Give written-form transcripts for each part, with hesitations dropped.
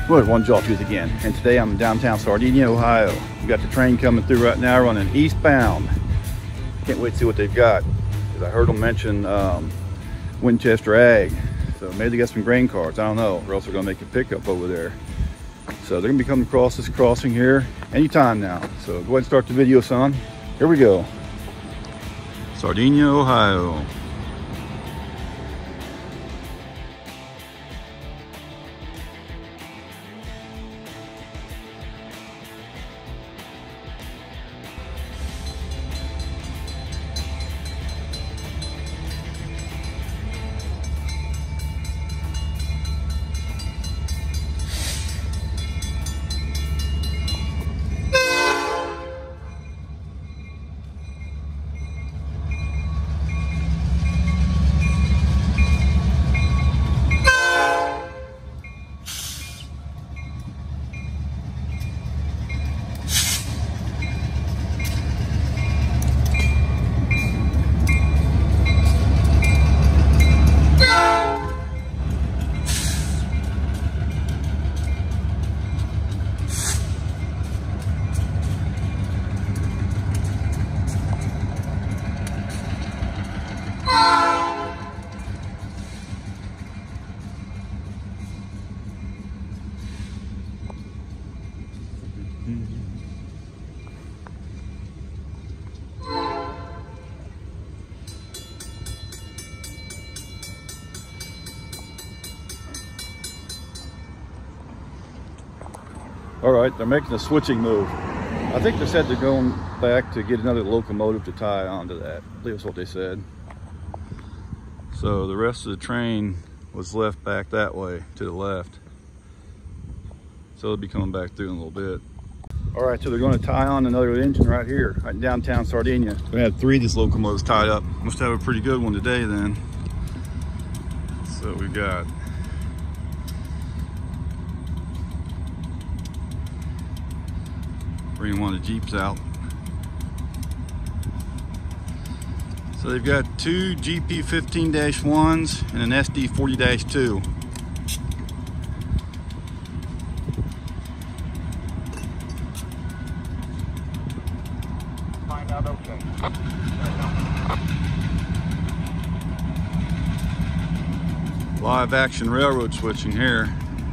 Well, one Jawtooth again, and today I'm in downtown Sardinia, Ohio. We got the train coming through right now, running eastbound. Can't wait to see what they've got, because I heard them mention Winchester Ag. So maybe they got some grain carts, I don't know, or else they're gonna make a pickup over there. So they're gonna be coming across this crossing here anytime now. So go ahead and start the video, son. Here we go. Sardinia, Ohio. All right, they're making a switching move. I think they said they're going back to get another locomotive to tie onto that. I believe that's what they said. So the rest of the train was left back that way to the left. So they'll be coming back through in a little bit. All right, so they're going to tie on another engine right here, right in downtown Sardinia. We have 3 of these locomotives tied up. Must have a pretty good one today then. So we've got bringing one of the Jeeps out. So they've got 2 GP15-1s and an SD40-2. Find out, okay. Live action railroad switching here.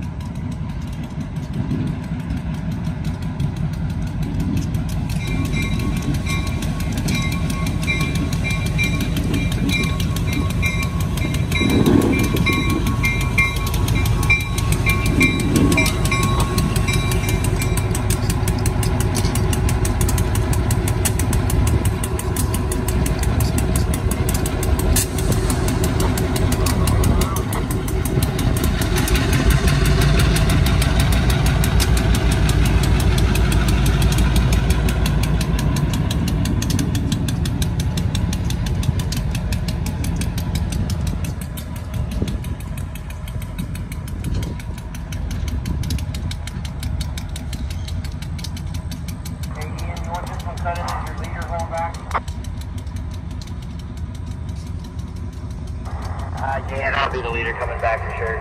Yeah, I'll be the leader coming back for sure.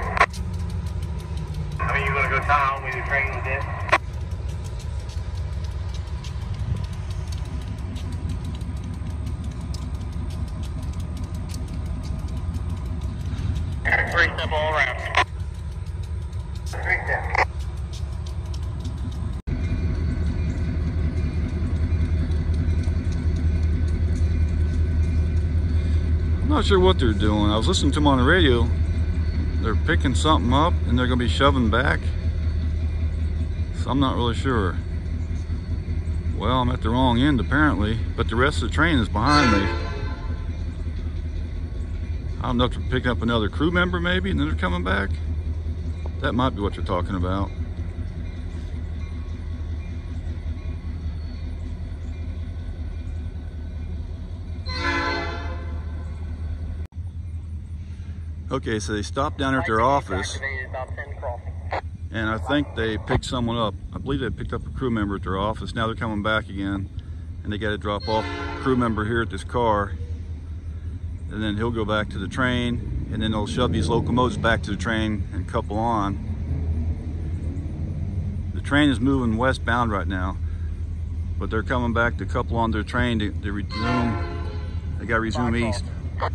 I mean, you gonna go town with your train with this? Three step all around. 3 step. I'm not sure what they're doing. I was listening to them on the radio. They're picking something up and they're gonna be shoving back. So I'm not really sure. Well, I'm at the wrong end apparently, but the rest of the train is behind me. I don't know if they're picking up another crew member maybe and then they're coming back. That might be what you're talking about. Okay, so they stopped down at their office, and I think they picked someone up. I believe they picked up a crew member at their office. Now they're coming back again, and they got to drop off a crew member here at this car, and then he'll go back to the train, and then they'll shove these locomotives back to the train and couple on. train is moving westbound right now, but they're coming back to couple on their train to resume. They got to resume east.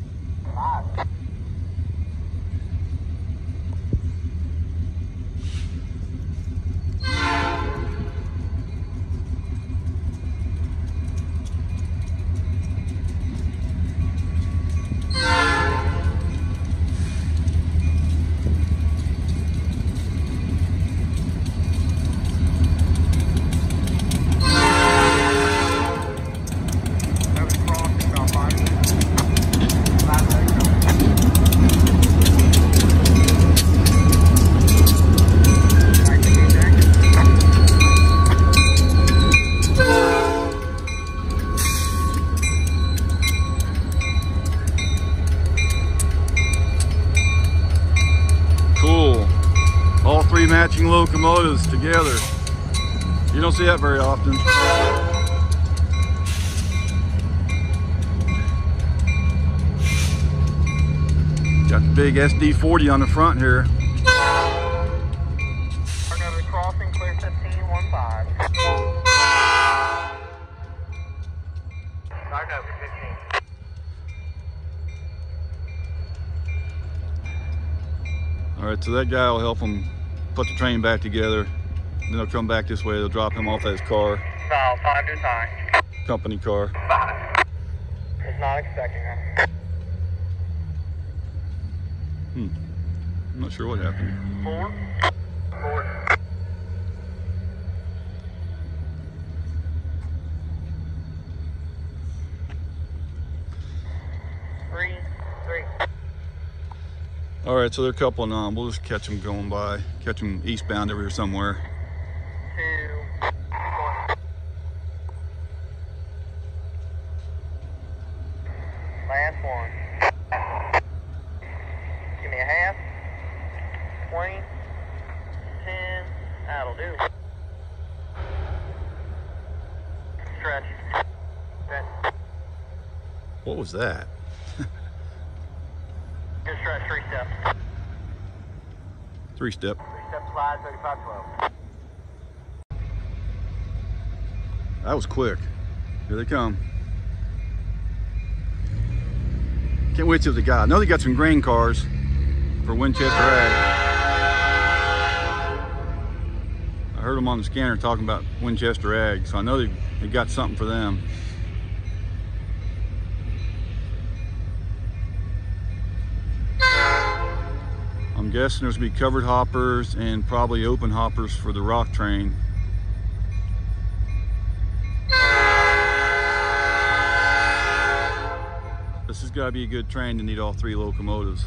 Matching locomotives together. You don't see that very often. Got the big SD40 on the front here. Another crossing, clear 15-1-5. Start over 15. All right, so that guy will help him put the train back together. Then they'll come back this way. They'll drop him off at his car. Val, 5 to time. Company car. 5. It's not expecting him. I'm not sure what happened. 4. 4. 3. 3. All right, so they're coupling on. We'll just catch them going by. Catch them eastbound over here somewhere. 2. 1. Last one. Give me a half. 20. 10. That'll do. Stretch. Stretch. What was that? Good stretch, 3 steps. 3-step. 3-step slide, 35-12. That was quick. Here they come. Can't wait till the guy. I know they got some grain cars for Winchester Ag. I heard them on the scanner talking about Winchester Ag, so I know they got something for them. I'm guessing there's gonna be covered hoppers and probably open hoppers for the rock train. This has got to be a good train to need all 3 locomotives.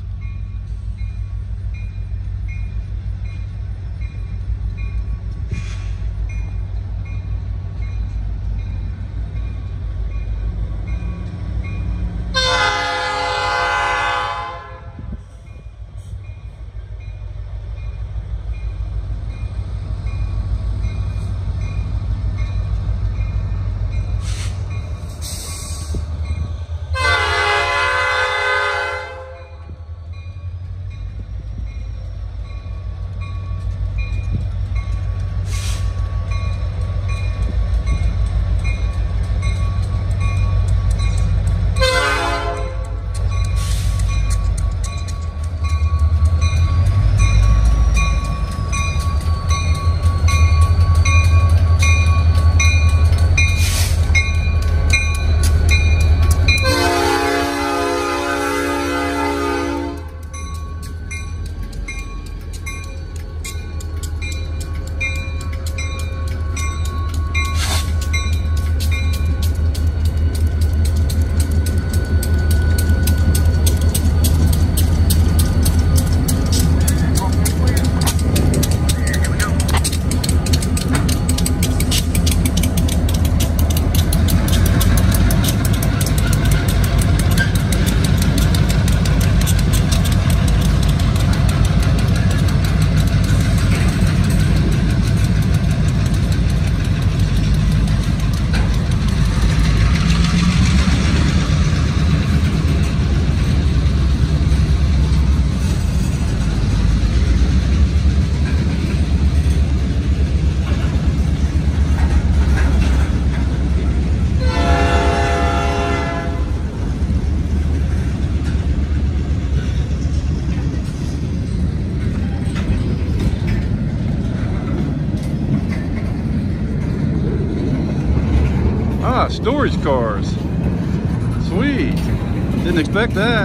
Ah, storage cars. Sweet. Didn't expect that.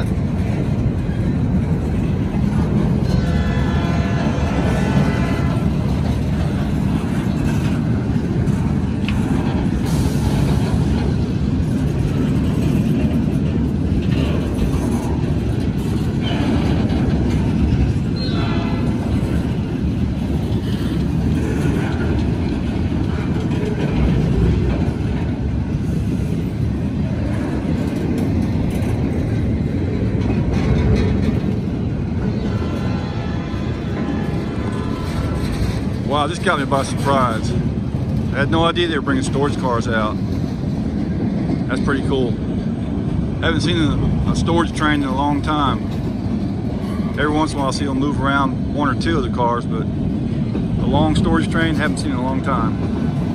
Wow, this got me by surprise. I had no idea they were bringing storage cars out. That's pretty cool. Haven't seen a storage train in a long time. Every once in a while I see them move around one or two of the cars, but a long storage train, haven't seen in a long time.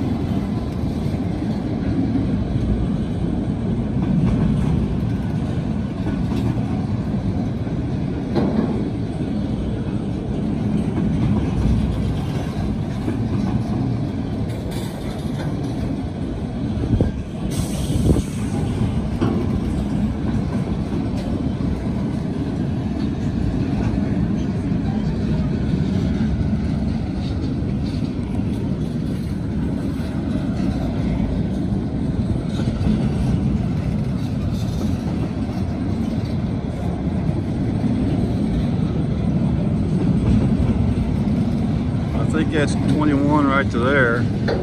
I think that's 21 right to there.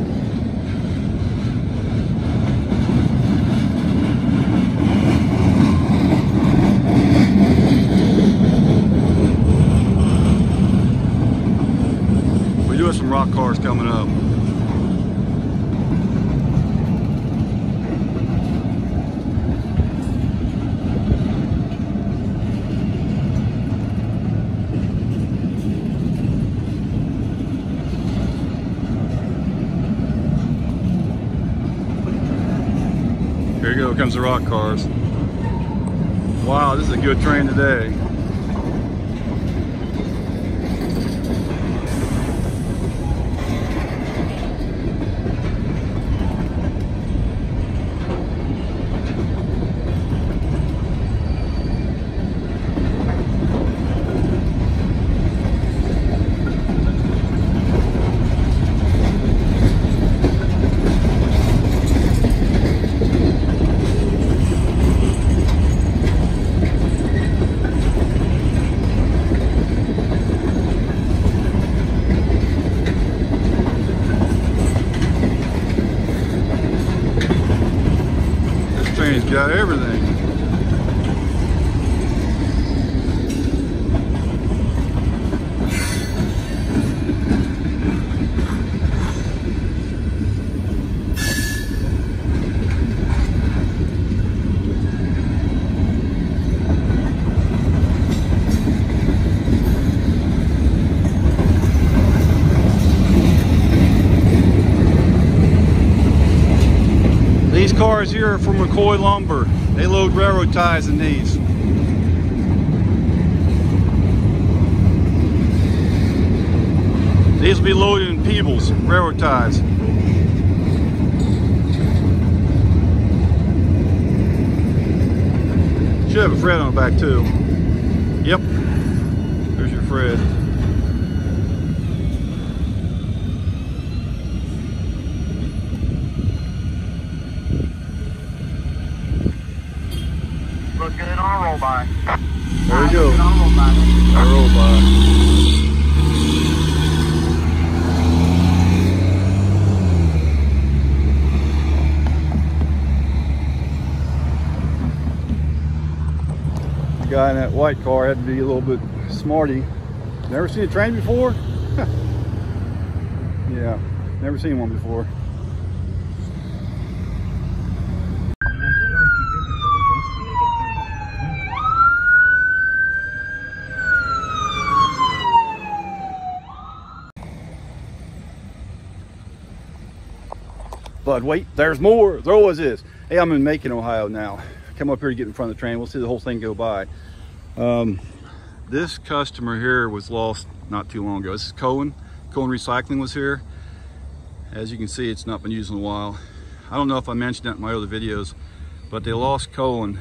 We do have some rock cars coming up. Here you go, comes the rock cars. Wow, this is a good train today. Train's got everything. These cars here are from McCoy Lumber. They load railroad ties in these. These will be loaded in Peavines, railroad ties. Should have a Fred on the back too. Yep, there's your Fred. Look good on a roll by. There we go. On a roll by. A roll by. The guy in that white car had to be a little bit smarty. Never seen a train before? Yeah, never seen one before. But wait, there's more. There always is. Hey, I'm in Macon, Ohio now. Come up here to get in front of the train. We'll see the whole thing go by. This customer here was lost not too long ago. This is Cohen. Cohen Recycling was here. As you can see, it's not been used in a while. I don't know if I mentioned that in my other videos, but they lost Cohen.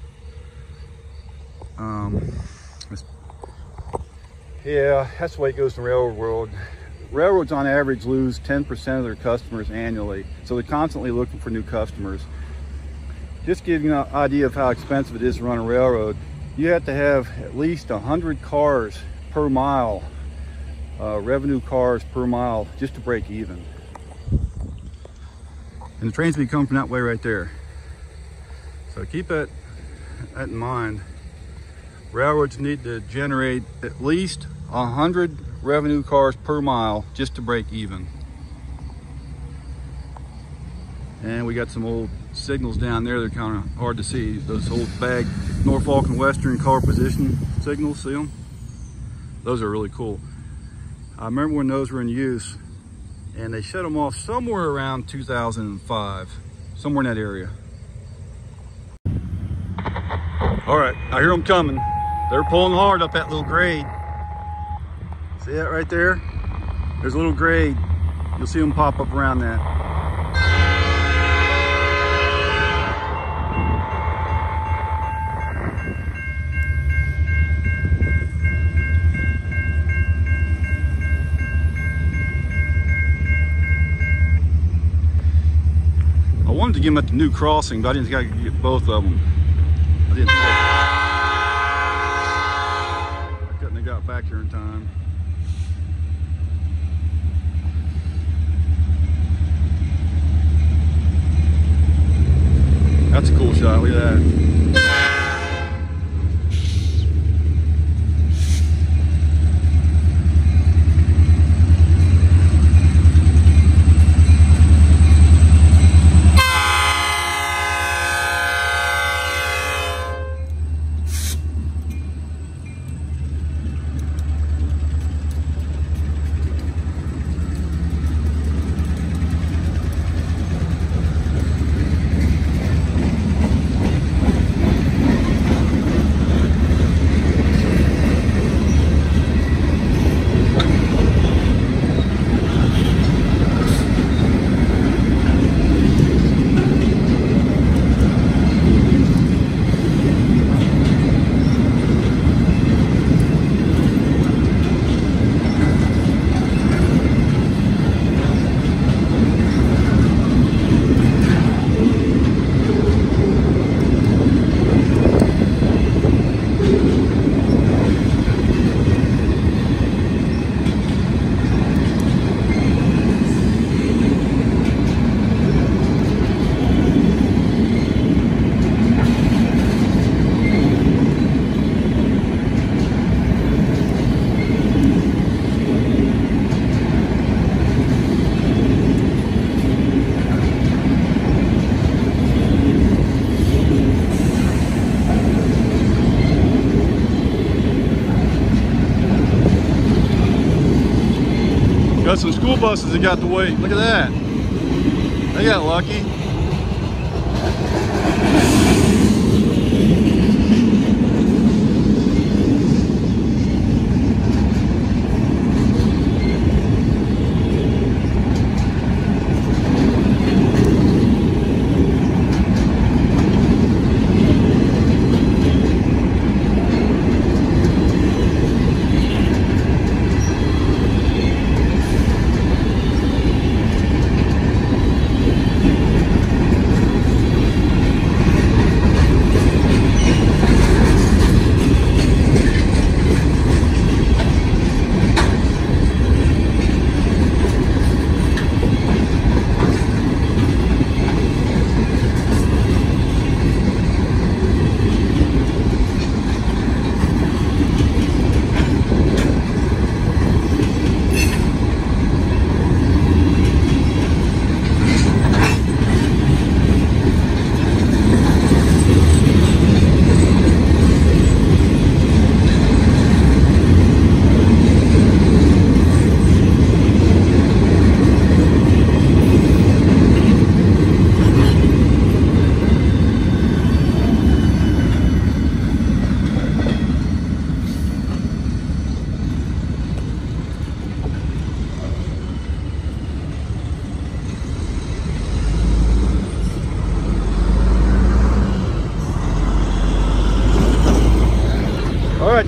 Yeah, that's the way it goes in the railroad world. Railroads on average lose 10% of their customers annually, so they're constantly looking for new customers. Just to give you an idea of how expensive it is to run a railroad, you have to have at least 100 cars per mile, revenue cars per mile, just to break even. And the trains be coming from that way right there. So keep that in mind. Railroads need to generate at least 100 revenue cars per mile just to break even. And we got some old signals down there. They're kind of hard to see. Those old bag Norfolk and Western color position signals, see them? Those are really cool. I remember when those were in use, and they shut them off somewhere around 2005, somewhere in that area. All right, I hear them coming. They're pulling hard up that little grade. See that right there? There's a little grade. You'll see them pop up around that. I wanted to get them at the new crossing, but I didn't think I could get both of them. I didn't think I couldn't have got back here in time. That's a cool shot, look at that. Got some school buses that got the wait. Look at that. They got lucky.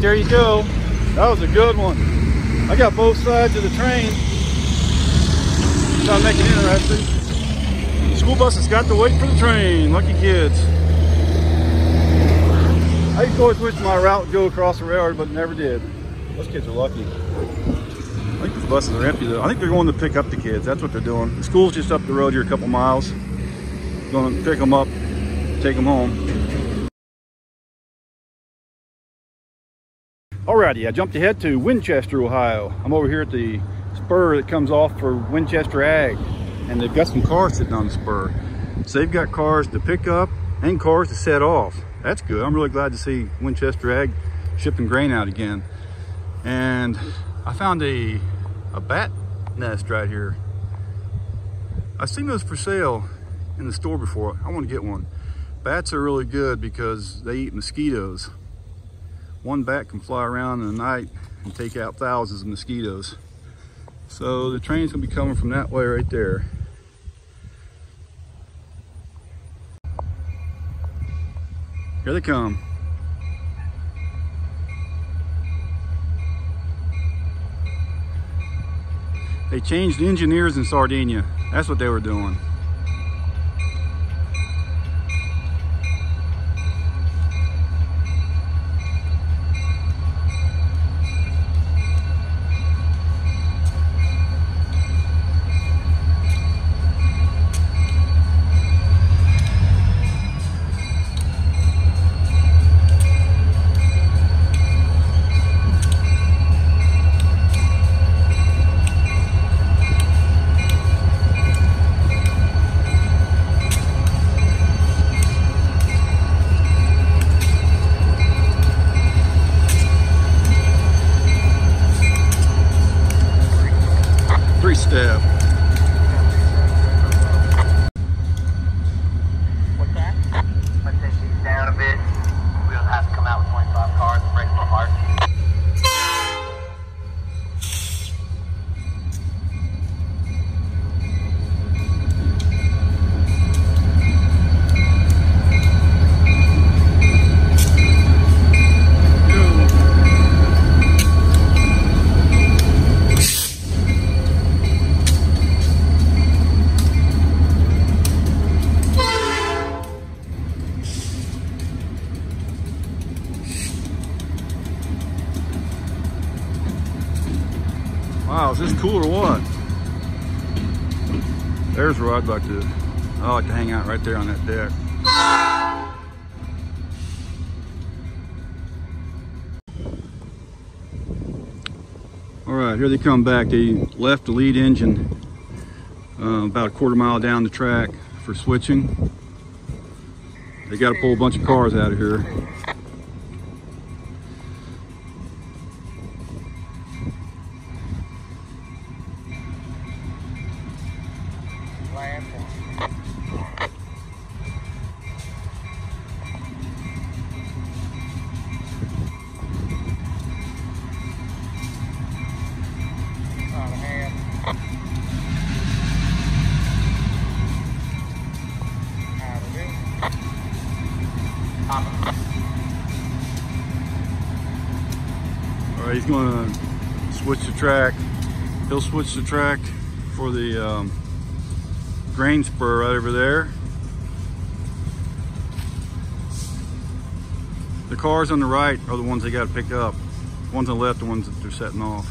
there you go. That was a good one. I got both sides of the train. Trying to make it interesting. The school bus has got to wait for the train. Lucky kids. I used to always wish my route would go across the railroad, but it never did. Those kids are lucky. I think the buses are empty though. I think they're going to pick up the kids. That's what they're doing. The school's just up the road here a couple miles. Going to pick them up, take them home. Alrighty, I jumped ahead to Winchester, Ohio. I'm over here at the spur that comes off for Winchester Ag. And they've got some cars sitting on the spur. So they've got cars to pick up and cars to set off. That's good. I'm really glad to see Winchester Ag shipping grain out again. And I found a bat nest right here. I've seen those for sale in the store before. I want to get one. Bats are really good because they eat mosquitoes. One bat can fly around in the night and take out thousands of mosquitoes. So the train's gonna be coming from that way right there. Here they come. They changed the engineers in Sardinia. That's what they were doing. Step. What's that? Let's take these down a bit. We don't have to come out with 25 cars and break them apart. Wow, is this cool or what? There's where I like to hang out right there on that deck. All right, here they come back. They left the lead engine about a quarter mile down the track for switching. They got to pull a bunch of cars out of here. All right, he's going to switch the track. He'll switch the track for the grain spur right over there. The cars on the right are the ones they got to pick up. The ones on the left are the ones that they're setting off.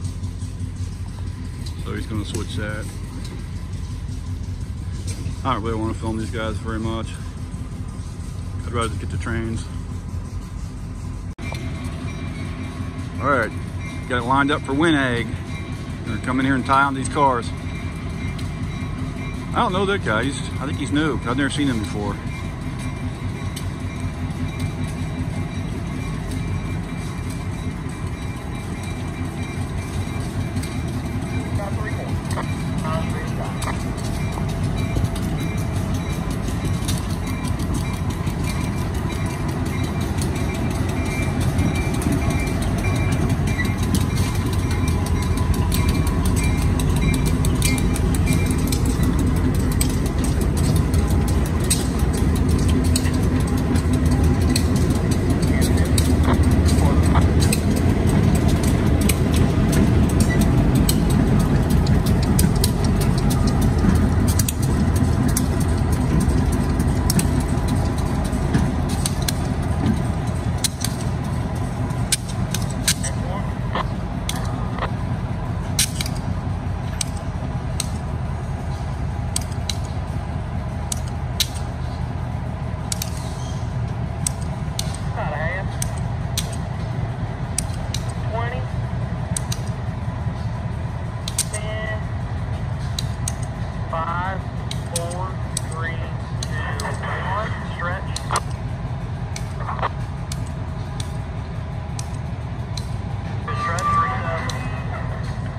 So he's going to switch that. I don't really want to film these guys very much. I'd rather get the trains. All right, got it lined up for Winag. They're gonna come in here and tie on these cars. I don't know that guy. I think he's new. I've never seen him before.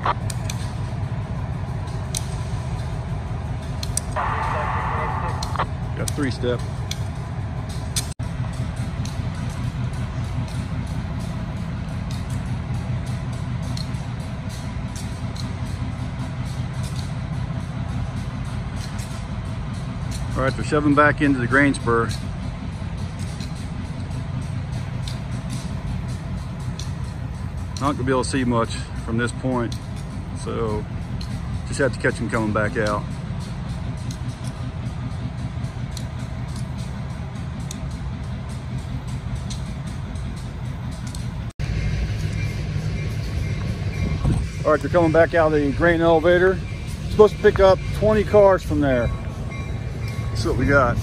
Got 3-step. All right, they're shoving back into the grain spur. Not gonna be able to see much from this point, so just have to catch them coming back out. All right, they're coming back out of the grain elevator. Supposed to pick up 20 cars from there. That's what we got.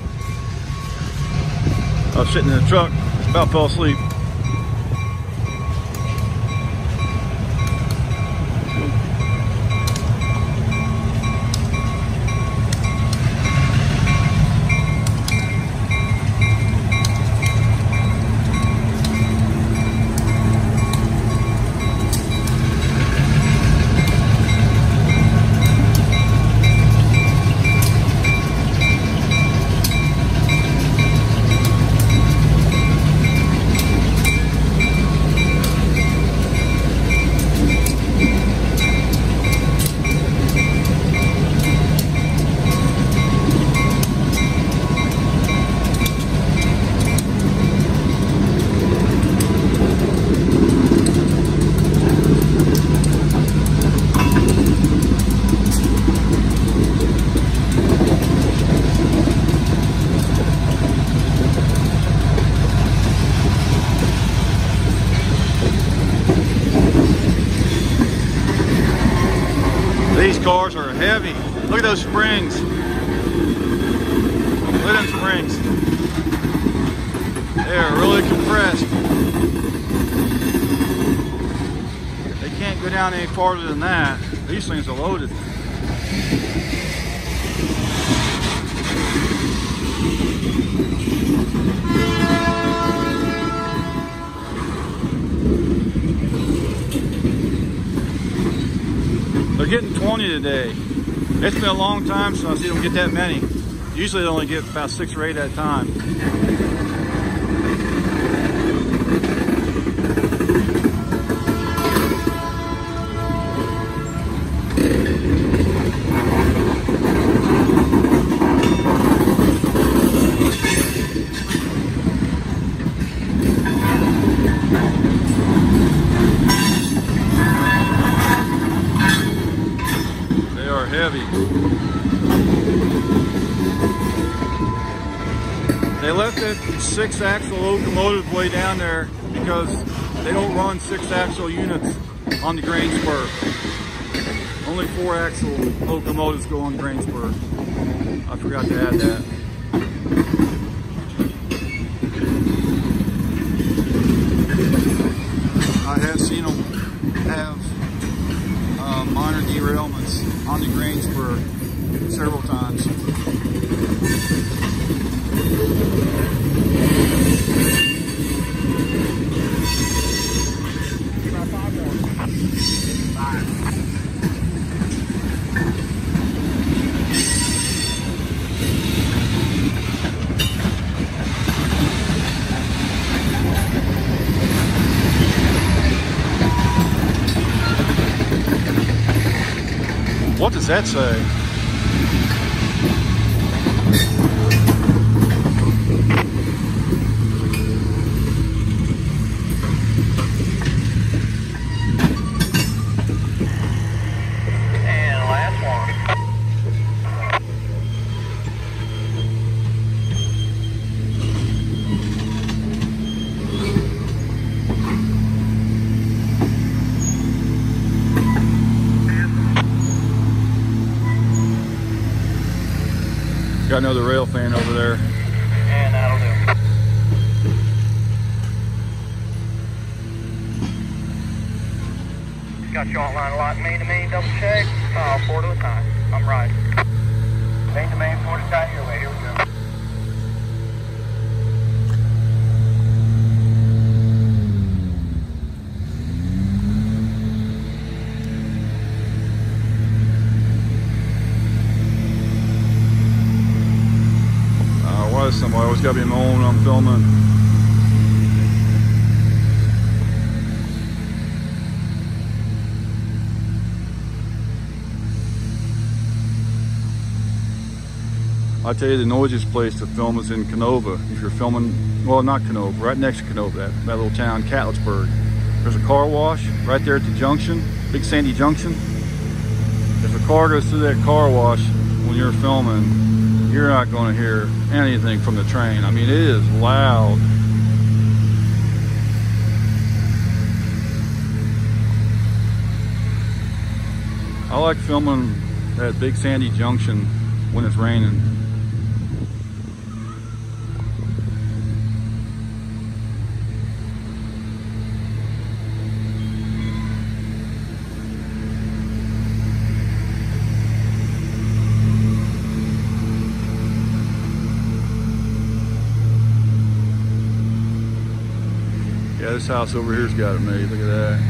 I was sitting in the truck, about fell asleep. These cars are heavy. Look at those springs. Look at them springs. They are really compressed. They can't go down any farther than that. These things are loaded. They're getting 20 today. It's been a long time since I see them get that many. Usually they only get about 6 or 8 at a time. Heavy. They left that 6-axle locomotive way down there because they don't run 6-axle units on the grain spur. Only 4-axle locomotives go on grain spur. I forgot to add that. I have seen them have minor derailments on the grain spur several times. What does that say? And last one. Got another rail fan over there. And that'll do. Got you on line lot main to main, double check. 4 to a time. I'm right. Main to main, 4 to time, your way. Here we go. always gotta be mowing when I'm filming. I tell you, the noisiest place to film is in Canova. If you're filming, well, not Canova, right next to Canova, that little town, Catlettsburg. There's a car wash right there at the junction, Big Sandy Junction. If a car goes through that car wash when you're filming, you're not going to hear anything from the train. I mean, it is loud. I like filming at Big Sandy Junction when it's raining. Yeah, this house over here's got it made. Look at that.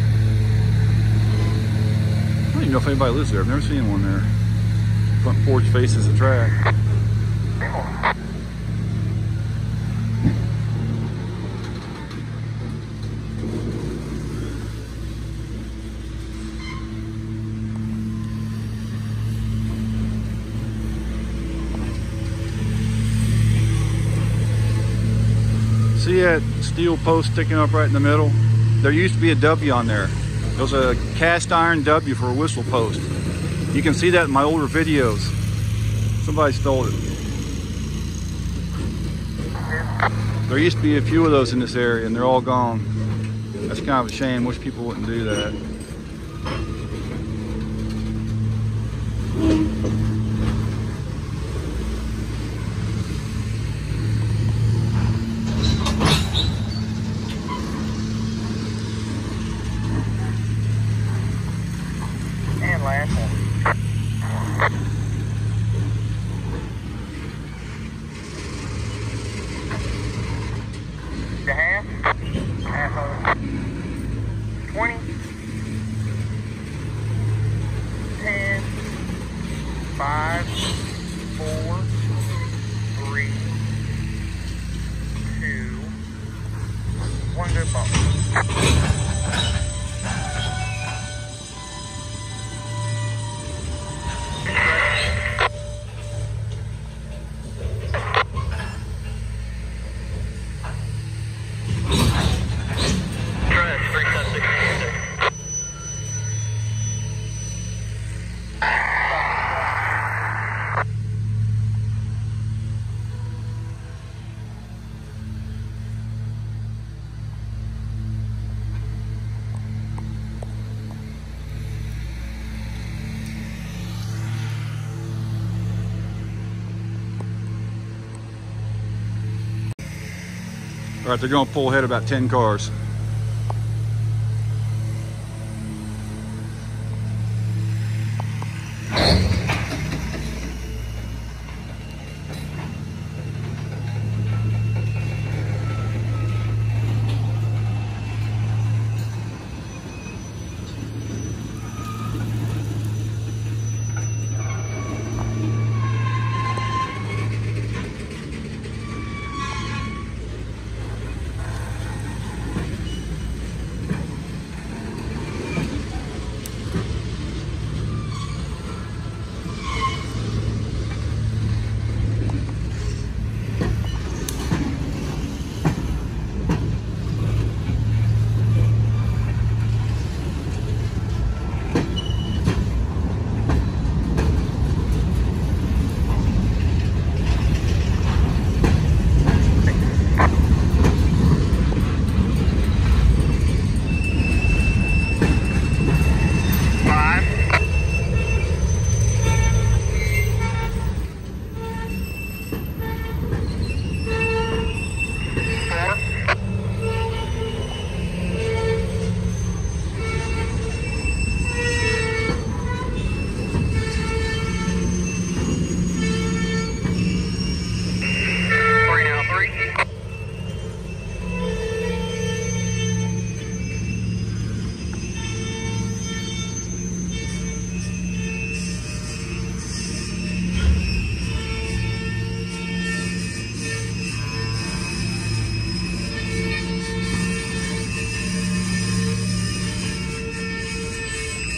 I don't even know if anybody lives there. I've never seen one there. Front porch faces the track. See that steel post sticking up right in the middle? There used to be a W on there. It was a cast iron W for a whistle post. You can see that in my older videos. Somebody stole it. There used to be a few of those in this area and they're all gone. That's kind of a shame. Wish people wouldn't do that. And last one. The half hole. 20, 10, 5, 4, 3, 2, 1 good bump. All right, they're gonna pull ahead about 10 cars.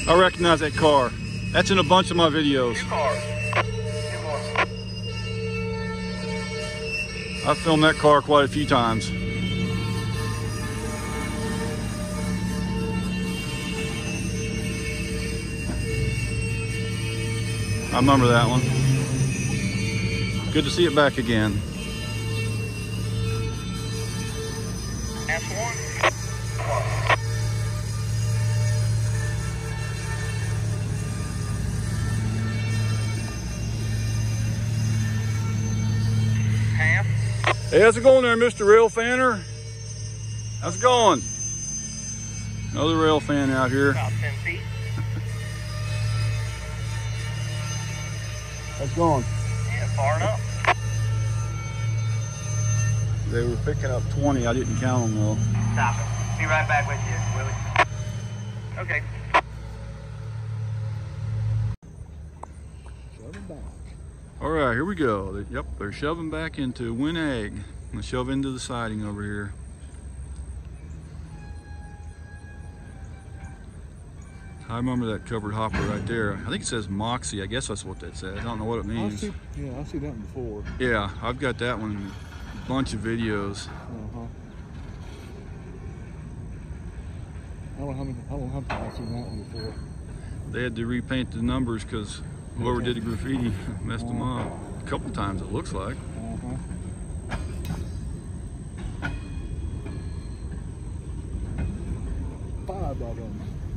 I recognize that car. That's in a bunch of my videos. 2 cars. 2 more. I've filmed that car quite a few times. I remember that one. Good to see it back again. That's 1. Half. Hey, how's it going there, Mr. Rail Fanner? How's it going? Another rail fan out here. About 10 feet. How's it going? Yeah, far enough. They were picking up 20. I didn't count them though. Stop it. Be right back with you, Willie. Okay. All right, here we go. Yep, they're shoving back into Win Ag. I'm gonna shove into the siding over here. I remember that covered hopper right there. I think it says Moxie. I guess that's what that says. I don't know what it means. I've seen that one before. Yeah, I've got that one in a bunch of videos. I don't know how I've seen that one before. They had to repaint the numbers because whoever did the graffiti messed them up. A couple times it looks like. 5 of them.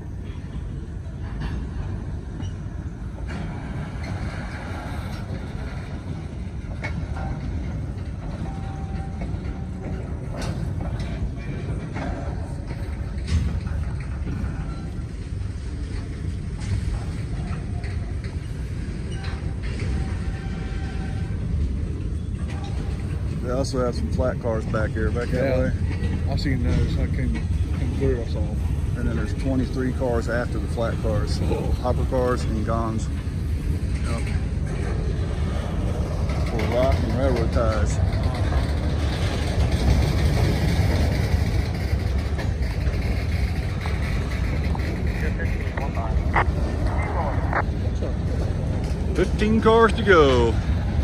They also have some flat cars back here, back that way. I seen those. I came through. I saw them. And then there's 23 cars after the flat cars. Hopper cars and gons. Yep. For rock and railroad ties. Good 15 cars to go.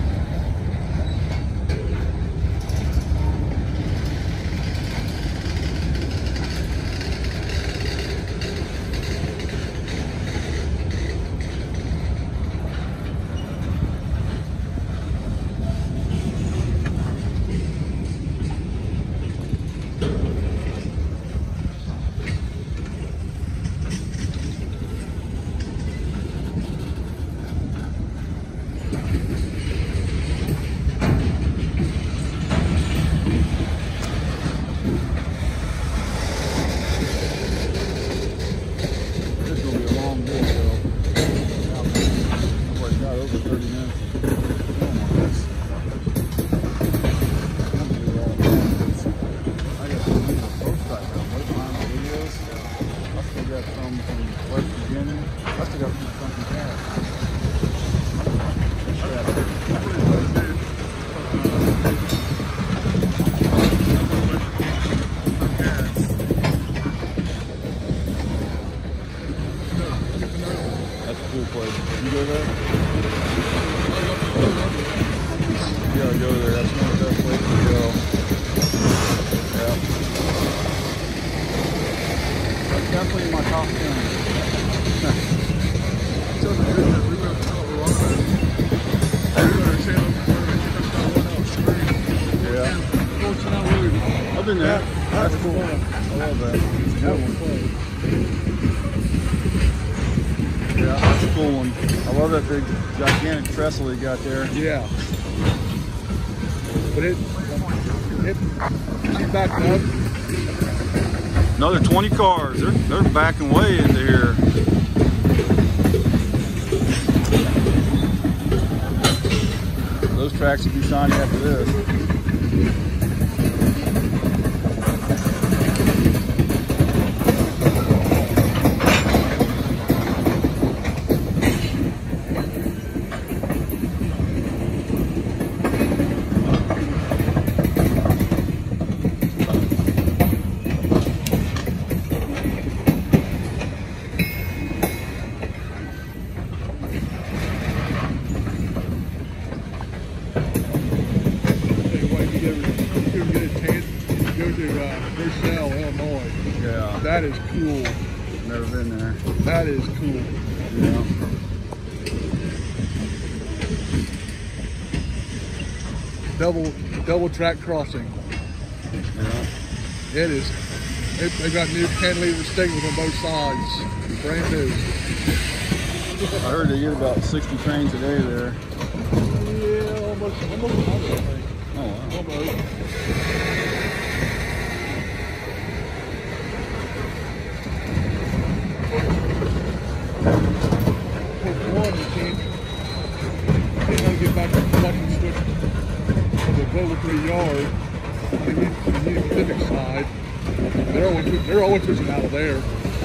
Definitely my top 10. Yeah. I've been there. That's cool. I love that. It's a good one. Yeah, that's a cool one. I love that big gigantic trestle he got there. Yeah. But she's backing up. Another 20 cars. They're backing way into here. Those tracks will be shiny after this. That is cool. Never been there. That is cool. Yeah. Double track crossing. Yeah. It is. They got new cantilever staples on both sides. Brand new. I heard they get about 60 trains a day there. Yeah, almost I think. Oh, wow. Almost. One, you can't get back to the fucking switch from the Locomotive yard. You need the Pacific side. They're always pushing out of there.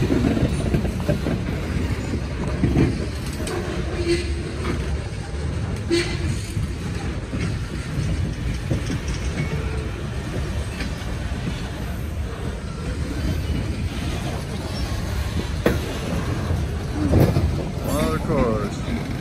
Cars.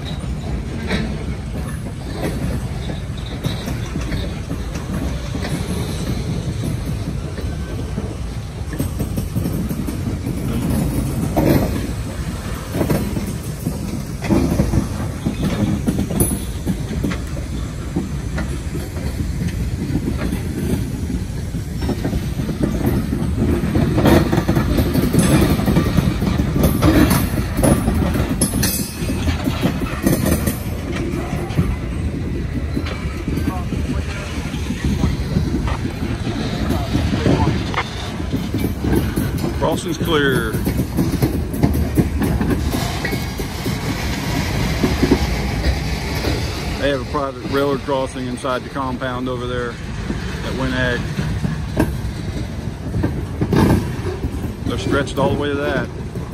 Crossing's clear. They have a private railroad crossing inside the compound over there at Winag. They're stretched all the way to that.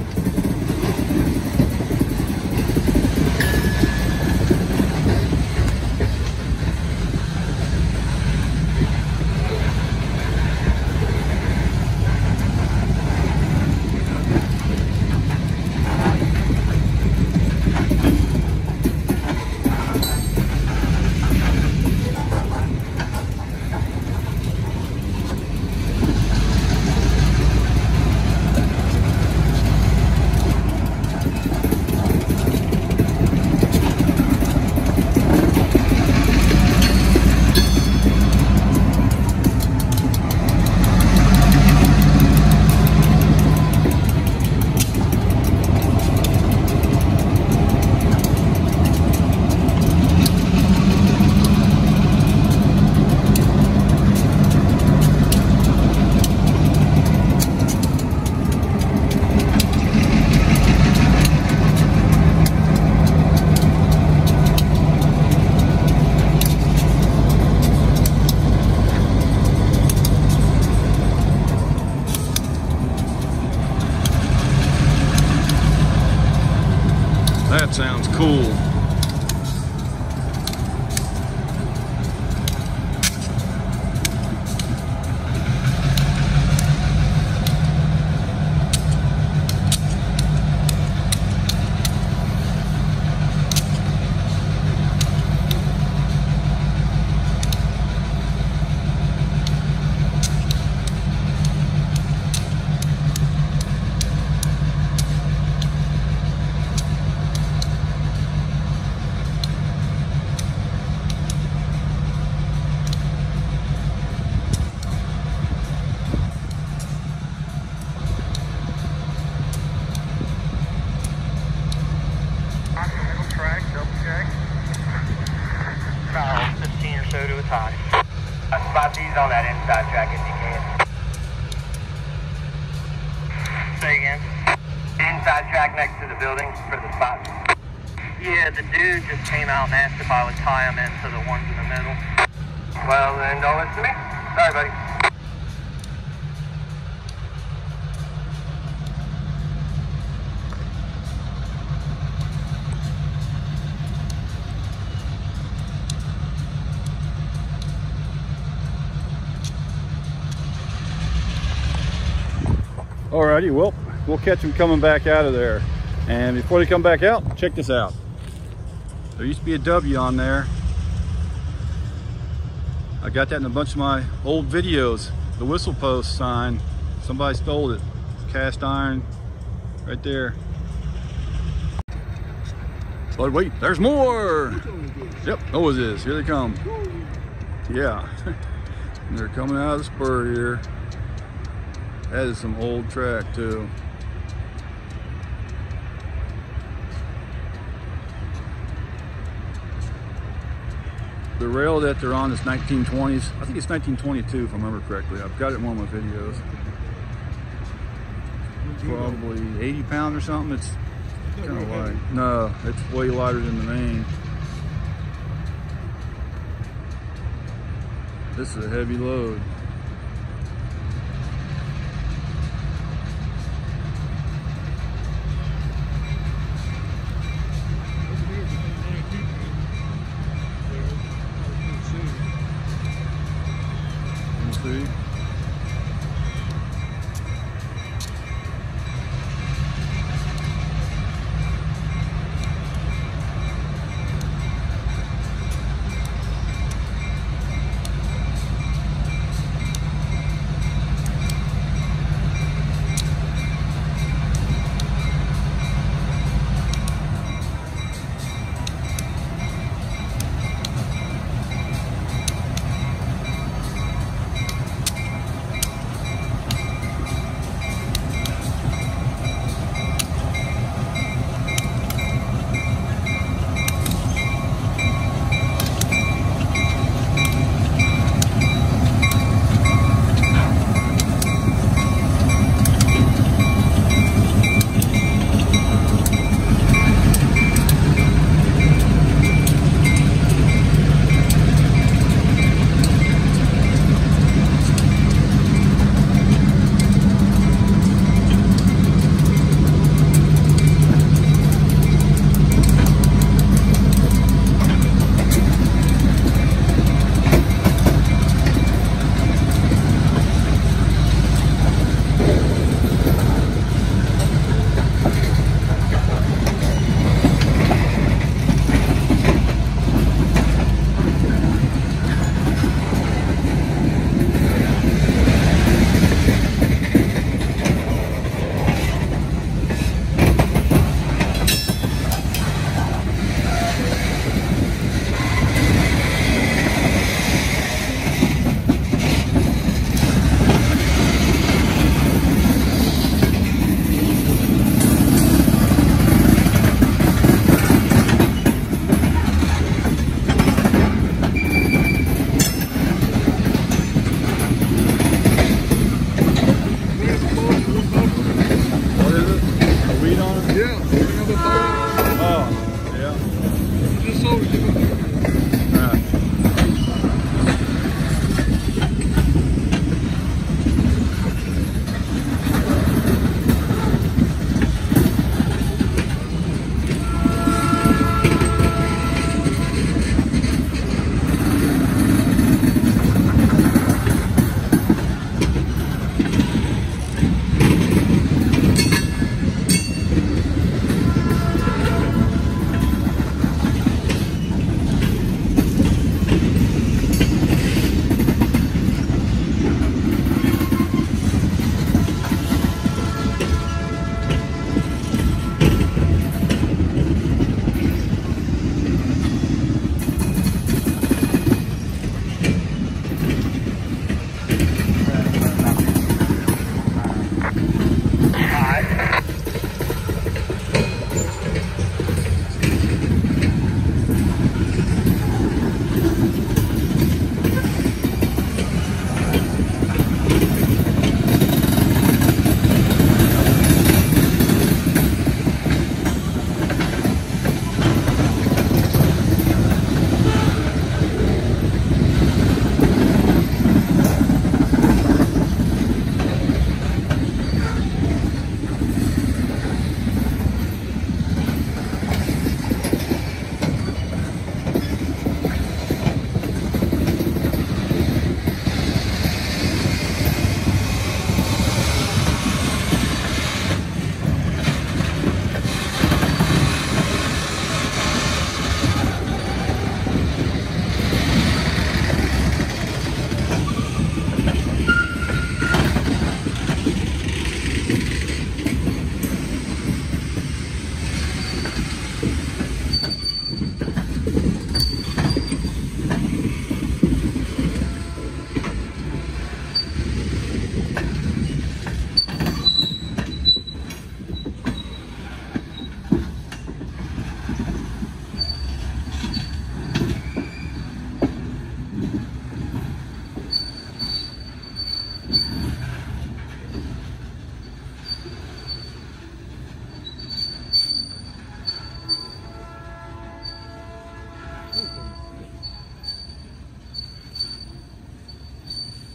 That sounds cool. About 15 or so to a tie. Spot these on that inside track if you can. Say again. Inside track next to the building for the spot. Yeah, the dude just came out and asked if I would tie them in to the ones in the middle. Well, then don't listen to me. Sorry, buddy. Alrighty, well, we'll catch them coming back out of there. And before they come back out, check this out. There used to be a W on there. I got that in a bunch of my old videos. The whistle post sign, somebody stole it. cast iron right there. But wait, there's more. Yep, those is. Here they come. Yeah. And they're coming out of the spur here. That is some old track too. The rail that they're on is 1920s. I think it's 1922 if I remember correctly. I've got it in one of my videos. Probably 80 pounds or something. It's kind of light. No, it's way lighter than the main. This is a heavy load. See?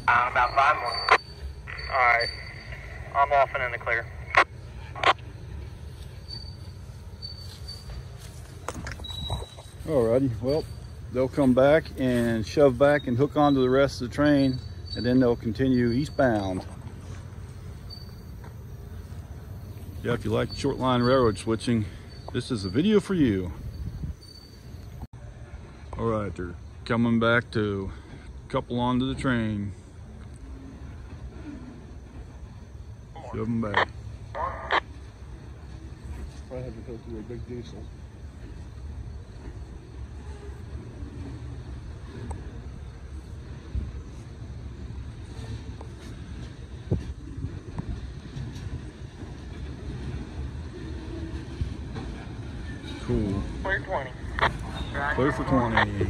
About 5 more. Alright. I'm off and in the clear. Alrighty, well, they'll come back and shove back and hook onto the rest of the train, and then they'll continue eastbound. Yeah, if you like short line railroad switching, this is a video for you. Alright, they're coming back to couple onto the train. Shove them back. Probably have to go through a big diesel. Cool. Clear 20. Clear for 20.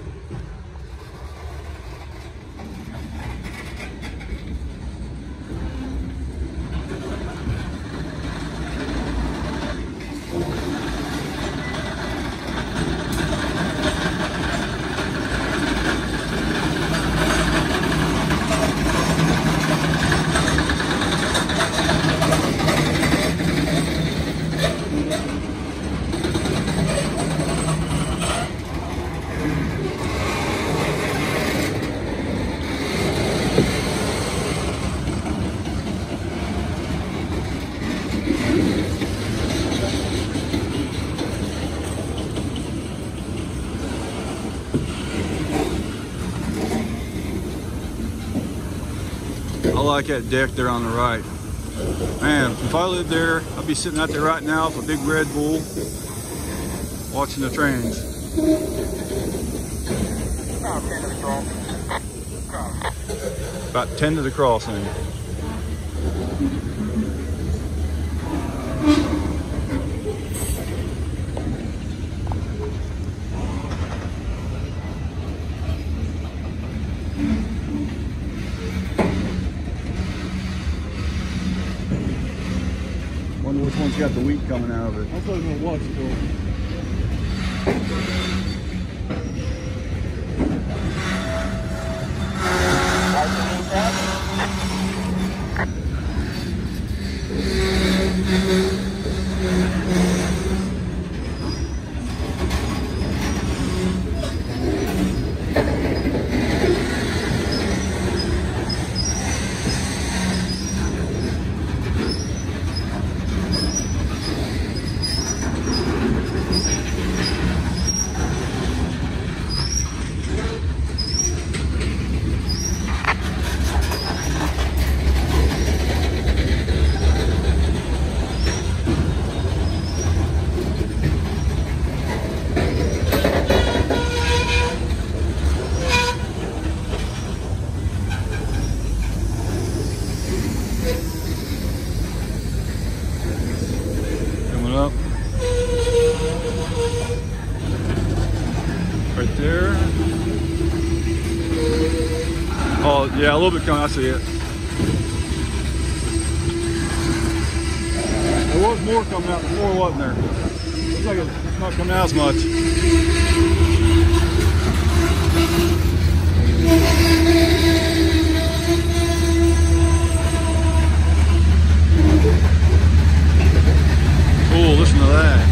I like that deck there on the right. Man, if I lived there, I'd be sitting out there right now with a big Red Bull, watching the trains. About 10 to the crossing. Wonder which one's got the wheat coming out of it. I thought I was gonna watch it though. Up right there. Oh yeah, a little bit coming. I see it. There was more coming out before, wasn't there? Looks like it's not coming out as much. Cool, listen to that.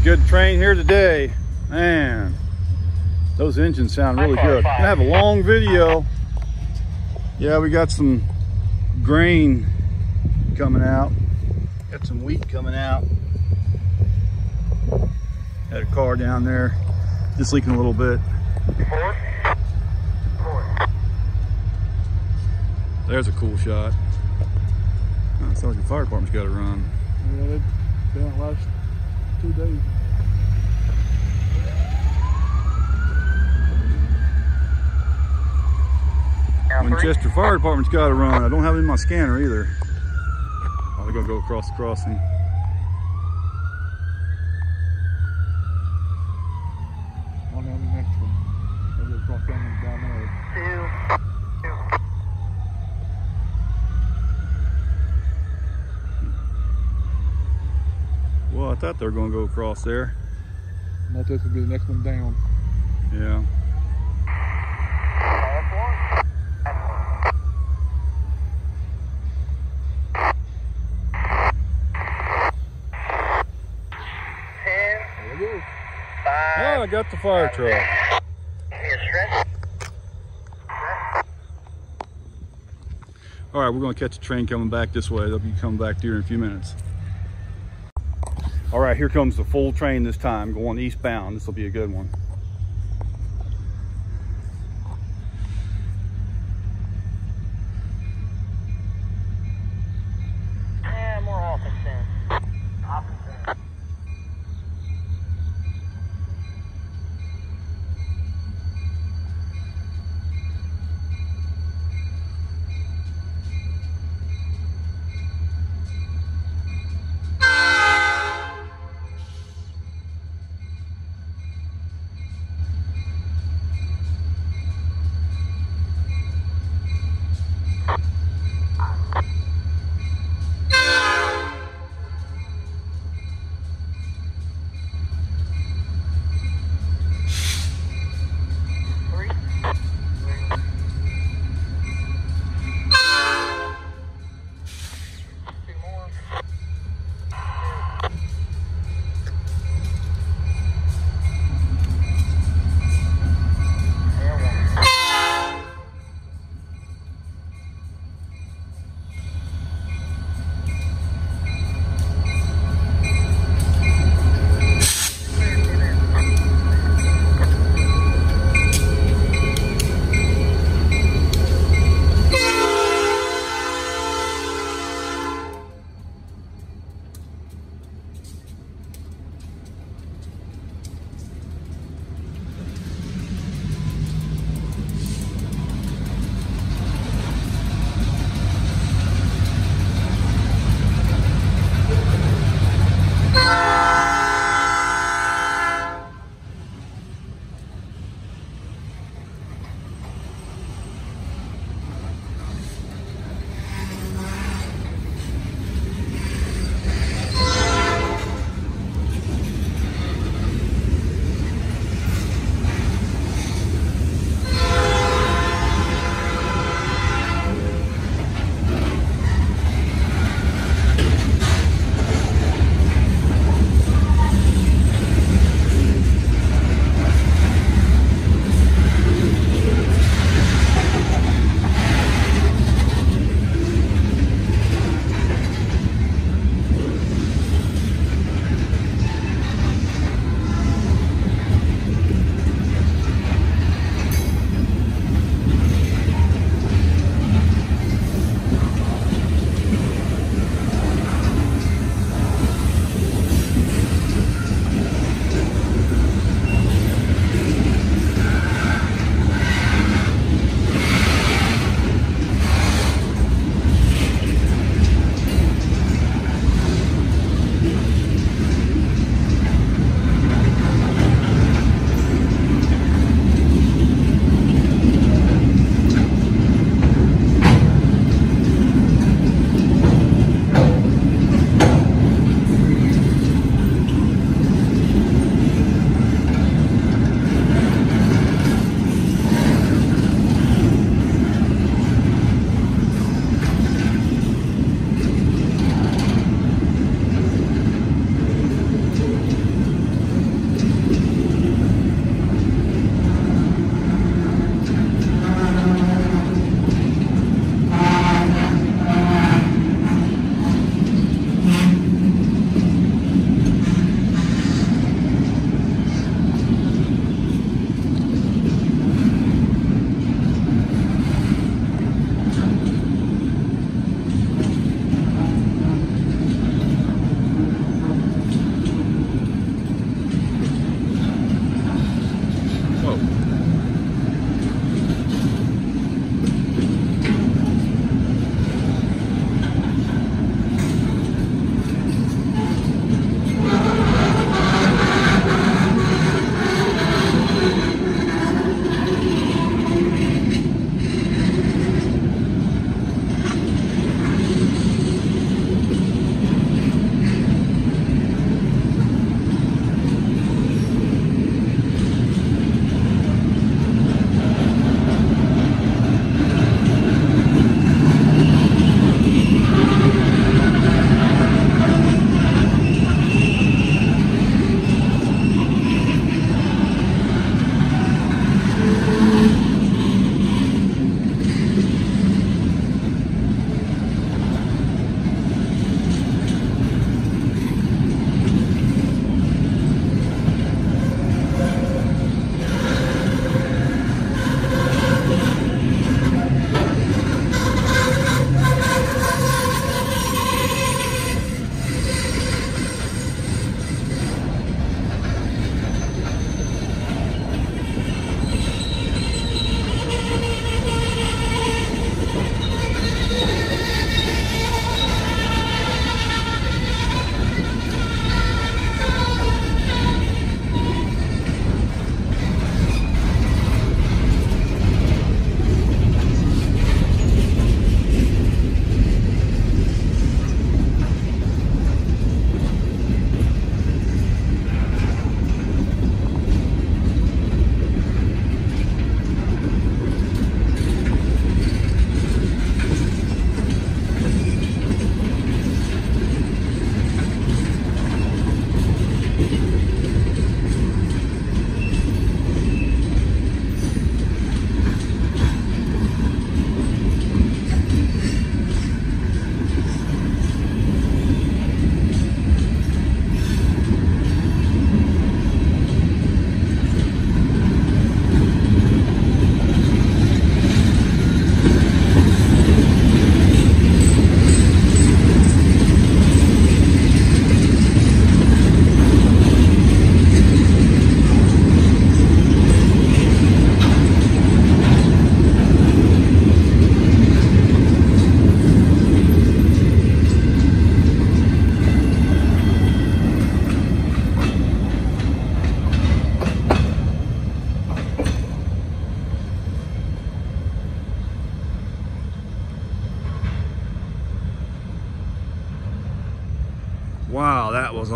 good train here today. Man, those engines sound really good. Gonna have a long video. Yeah, we got some grain coming out. Got some wheat coming out. Had a car down there, just leaking a little bit. There's a cool shot. Oh, it sounds like the fire department's got to run. Yeah, they've been the last 2 days. Winchester Fire Department's got to run. I don't have it in my scanner either. Oh, they're gonna go across the crossing. On down the next one. They'll go across down there. Well, I thought they were gonna go across there. No, this will be the next one down. Yeah. Oh, I got the fire truck. All right, we're gonna catch a train coming back this way. They'll be coming back here in a few minutes. All right, here comes the full train this time, going eastbound. This will be a good one. Yeah, more often than.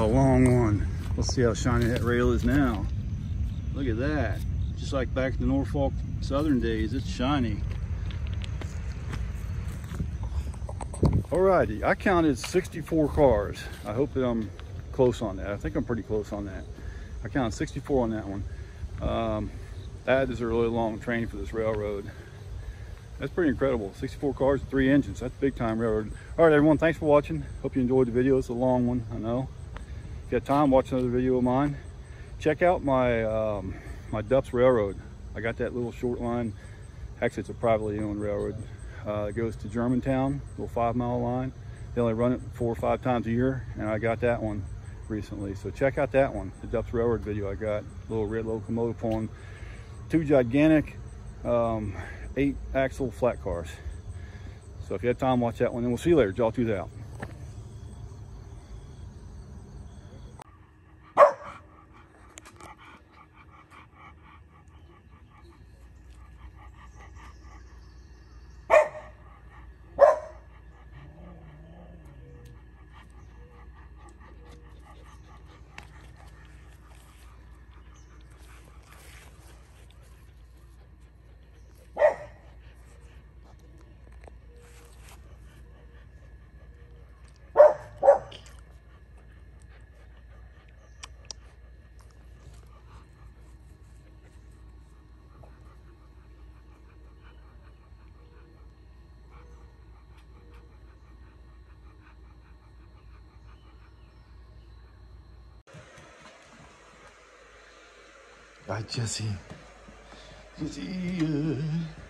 long one. Let's see how shiny that rail is now. Look at that. Just like back in the Norfolk Southern days, it's shiny. Alrighty, I counted 64 cars. I hope that I'm close on that. I think I'm pretty close on that. I counted 64 on that one. That is a really long train for this railroad. That's pretty incredible. 64 cars, 3 engines. That's big time railroad. All right, everyone, thanks for watching. Hope you enjoyed the video. It's a long one, I know. If you have time, watch another video of mine. Check out my my Dups Railroad. I got that little short line. Actually, it's a privately owned railroad. It goes to Germantown, little 5-mile line. They only run it 4 or 5 times a year, and I got that one recently. So check out that one, the Dups Railroad video I got. Little red locomotive pulling 2 gigantic 8-axle flat cars. So if you have time, watch that one, and we'll see you later. Jawtooth out. Hi, Jesse. Jesse.